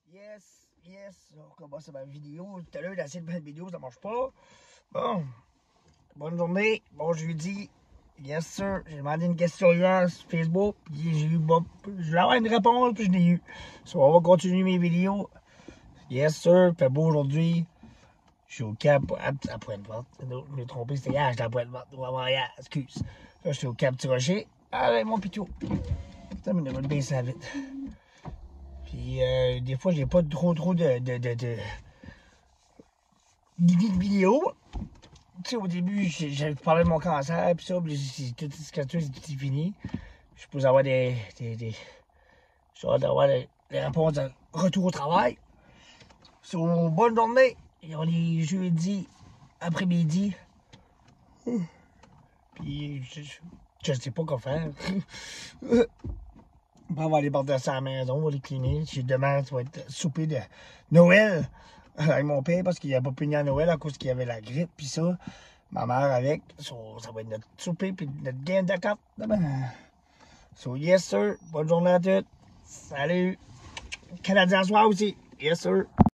Yes, on commence ma vidéo. Tout à l'heure, j'ai essayé de faire une vidéo, ça marche pas. Bon, bonne journée, bon jeudi. Yes, sir. J'ai demandé une question hier sur Facebook. J'ai eu, bon, je voulais avoir une réponse, puis je l'ai eu. So, on va continuer mes vidéos. Yes, sir. Fait beau aujourd'hui. Je suis au Cap à Pointe-Verte. Je me suis trompé, c'était hier, j'étais à Pointe-Verte. Vraiment hier, excuse. Là, je suis au Cap Petit Rocher avec mon pitou. Putain, mais il va le baisser la vite. Puis, des fois, j'ai pas trop de vidéos. Tu sais, au début, j'ai parlé de mon cancer, puis ça, puis tout ce que c'est fini. Je peux avoir j'ai hâte d'avoir des réponses de retour au travail. So, bonne journée. Et on est jeudi après-midi. Puis, je sais pas quoi faire. On va aller porter ça à la maison, on va les cleaner. Demain, ça va être souper de Noël avec mon père parce qu'il n'a pas pu venir à Noël à cause qu'il y avait la grippe, puis ça. Ma mère avec. So, ça va être notre souper, puis notre game de cartes demain. So, yes, sir. Bonne journée à tous. Salut. Canadien soir aussi. Yes, sir.